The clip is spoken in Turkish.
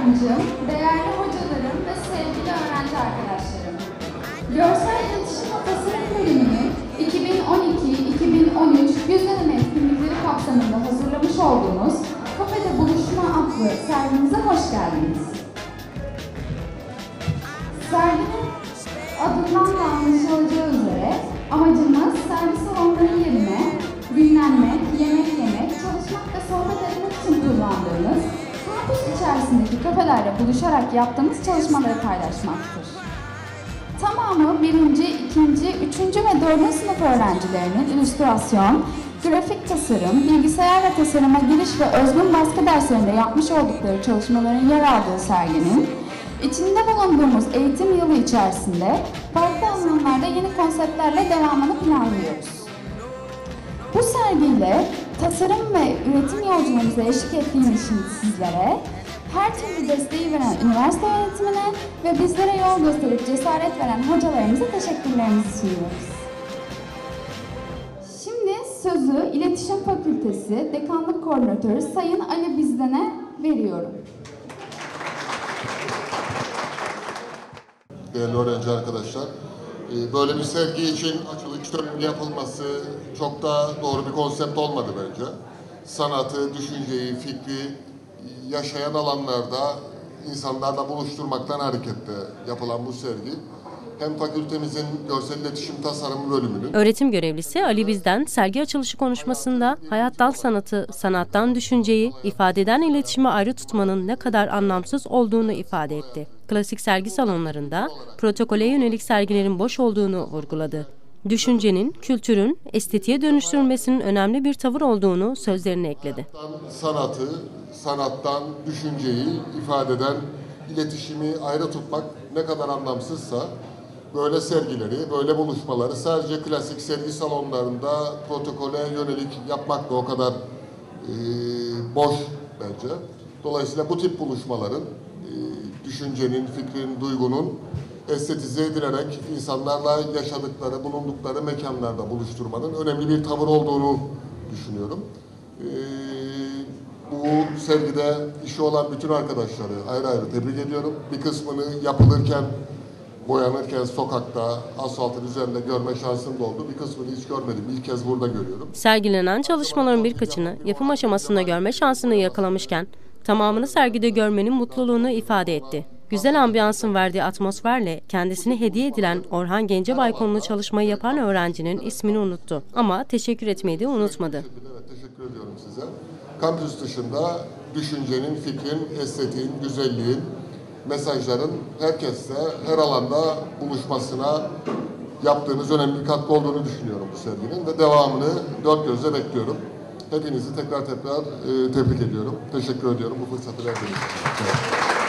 yardımcım, değerli hocalarım ve sevgili öğrenci arkadaşlarım. Görsel İletişim ve Tasarım bölümünün 2012-2013 yüz deneme etkinlikleri kapsamında hazırlamış olduğumuz Kafede Buluşma adlı sergimize hoş geldiniz. Serginin adından da anlaşılacağı üzere amacımız sergi salonları yerine dinlenmek, yemek yemek, çalışmak ve sohbet etmek için kullandığımız kampüs içerisindeki kafelerle buluşarak yaptığımız çalışmaları paylaşmaktır. Tamamı 1., 2., 3. ve 4. sınıf öğrencilerinin illüstrasyon, grafik tasarım, bilgisayar ve tasarıma giriş ve özgün baskı derslerinde yapmış oldukları çalışmaların yer aldığı serginin İçinde bulunduğumuz eğitim yılı içerisinde farklı alanlarda yeni konseptlerle devamını planlıyoruz. Bu sergiyle tasarım ve üretim yolculuğumuza eşlik ettiğimiz için sizlere, her türlü desteği veren üniversite yönetimine ve bizlere yol gösterip cesaret veren hocalarımıza teşekkürlerimizi sunuyoruz. Şimdi sözü İletişim Fakültesi Dekanlık Koordinatörü Sayın Ali Bizden'e veriyorum. Değerli öğrenci arkadaşlar, böyle bir sergi için açılış töreni yapılması çok da doğru bir konsept olmadı bence. Sanatı, düşünceyi, fikri yaşayan alanlarda insanlarla buluşturmaktan hareketle yapılan bu sergi, hem fakültemizin Görsel İletişim Tasarımı bölümünün... Öğretim görevlisi Ali Bizden, sergi açılışı konuşmasında hayattan sanatı, sanattan düşünceyi, ifadeden iletişimi ayrı tutmanın ne kadar anlamsız olduğunu ifade etti. Klasik sergi salonlarında protokole yönelik sergilerin boş olduğunu vurguladı. Düşüncenin, kültürün, estetiğe dönüştürülmesinin önemli bir tavır olduğunu sözlerine ekledi. Sanatı, sanattan düşünceyi ifade eden iletişimi ayrı tutmak ne kadar anlamsızsa, böyle sergileri, böyle buluşmaları sadece klasik sergi salonlarında protokole yönelik yapmak da o kadar boş bence. Dolayısıyla bu tip buluşmaların düşüncenin, fikrin, duygunun estetize edilerek insanlarla yaşadıkları, bulundukları mekanlarda buluşturmanın önemli bir tavır olduğunu düşünüyorum. Bu sergide işi olan bütün arkadaşları ayrı ayrı tebrik ediyorum. Bir kısmını yapılırken, boyanırken sokakta, asfaltın üzerinde görme şansım da oldu. Bir kısmını hiç görmedim. İlk kez burada görüyorum. Sergilenen çalışmaların birkaçını yapım aşamasında görme şansını yakalamışken, tamamını sergide görmenin mutluluğunu ifade etti. Güzel ambiyansın verdiği atmosferle kendisine hediye edilen Orhan Gencebay konulu çalışmayı yapan öğrencinin ismini unuttu. Ama teşekkür etmeyi de unutmadı. Evet, teşekkür ediyorum size. Kampüs dışında düşüncenin, fikrin, estetiğin, güzelliğin, mesajların herkesle, her alanda buluşmasına yaptığınız önemli bir katkı olduğunu düşünüyorum bu serginin ve devamını dört gözle bekliyorum. Hepinizi tekrar tebrik ediyorum. Teşekkür ediyorum bu fırsatı verdiğiniz için.